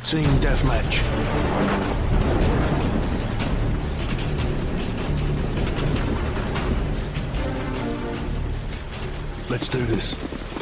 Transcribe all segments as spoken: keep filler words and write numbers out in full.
Team Deathmatch. Let's do this.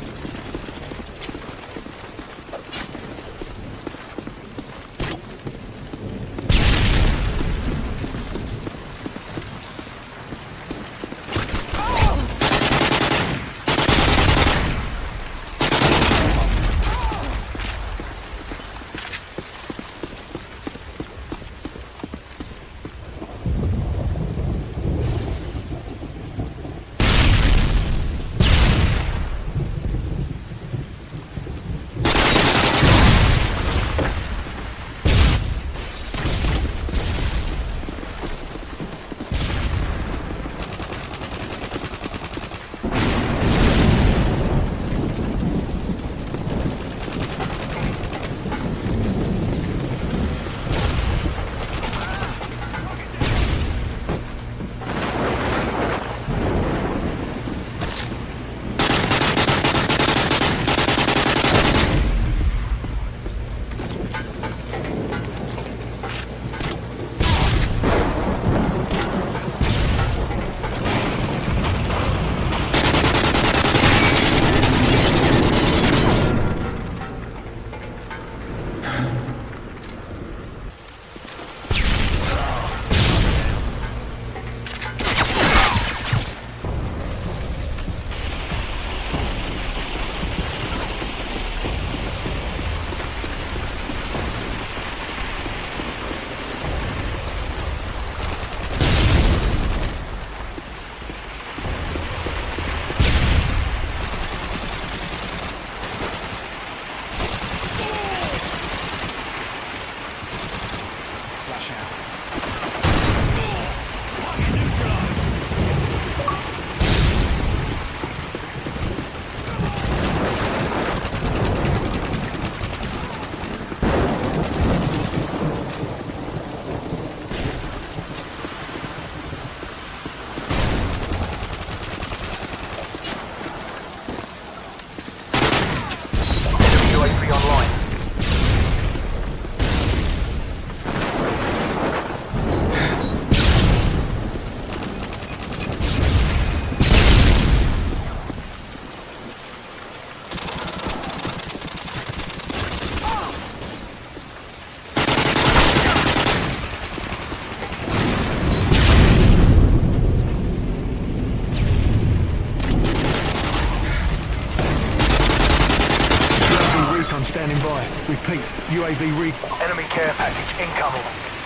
Standing by. Repeat, U A V rig. Enemy care package incoming.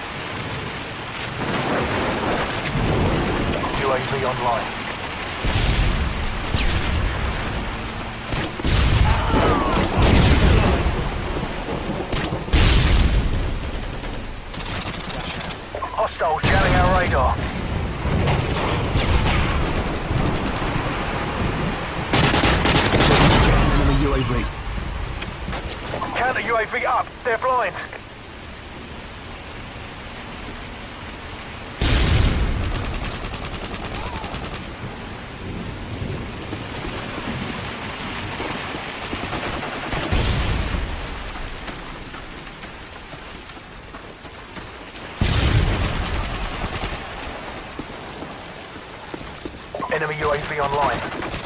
U A V online. Hostiles scanning our radar. Enemy U A V. Counter U A V up. They're blind. Enemy U A V online.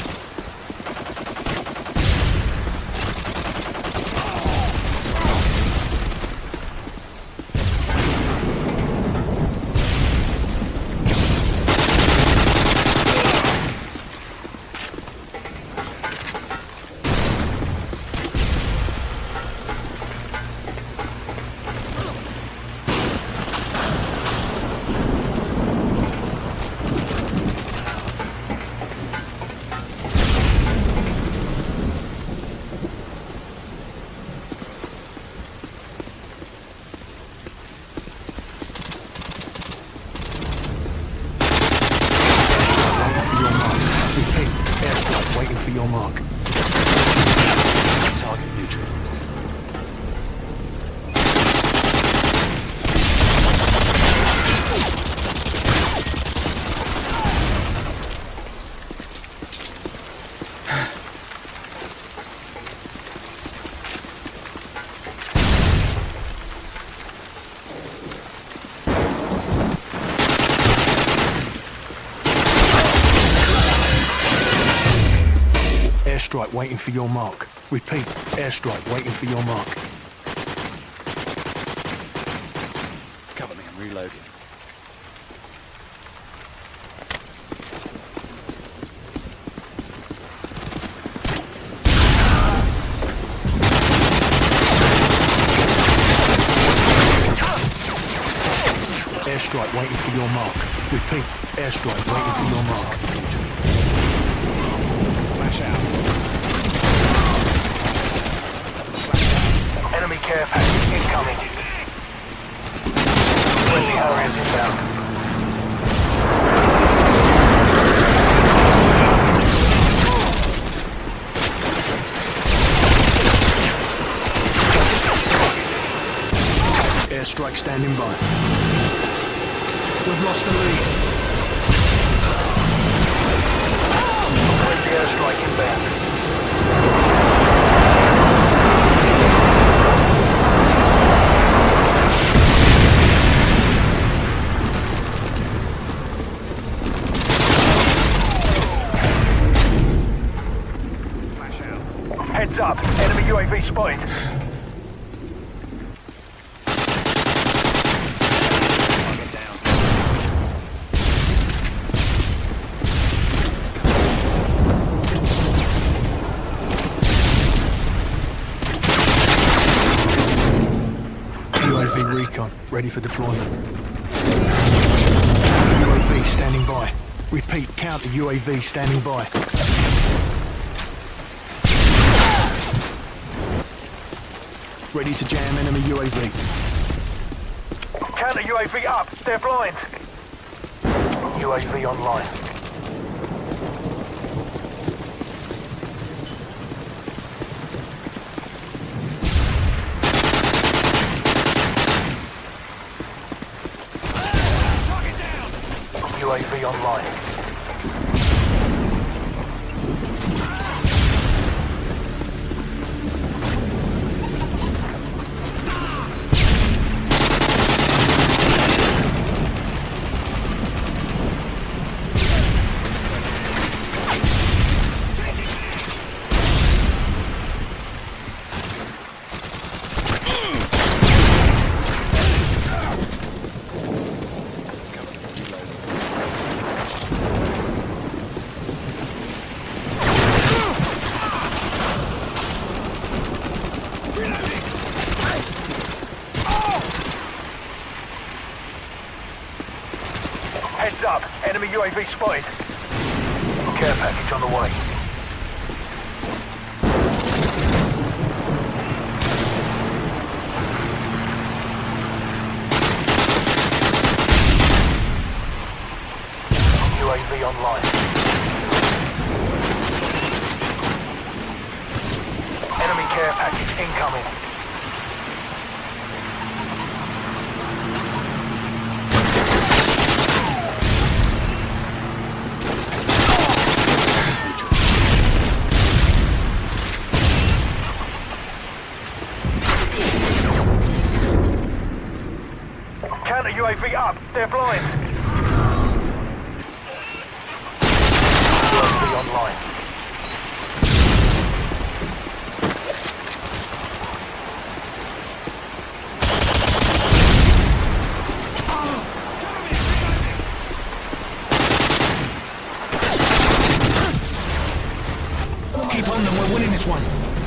Airstrike waiting for your mark. Target neutralized. Airstrike waiting for your mark. Repeat, airstrike waiting for your mark. Cover me, I'm reloading. Airstrike waiting for your mark. Repeat, airstrike waiting for your mark. Flash out. Enemy care package incoming. Friendly Harriers inbound. Airstrike standing by. We've lost the lead. Friendly airstrike inbound. Flash out. Heads up, enemy U A V spotted. Target down. U A V recon, ready for deployment. U A V standing by. Repeat, counter U A V standing by. Ready to jam enemy U A V. Counter U A V up, they're blind. U A V online. U A V online. Heads up, enemy U A V spotted. Care package on the way. U A V online. Enemy care package incoming. Counter U A V up, they're blind. U A V online. Keep on them, we're winning this one.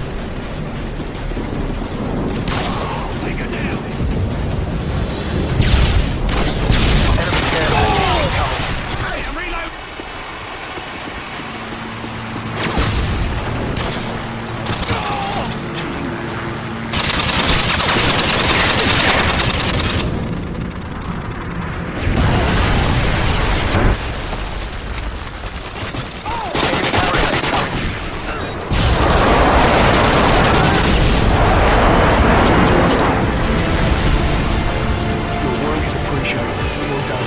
Take her down. Enemy care package incoming. Hey, I'm reloading. Your work is appreciated. Well done.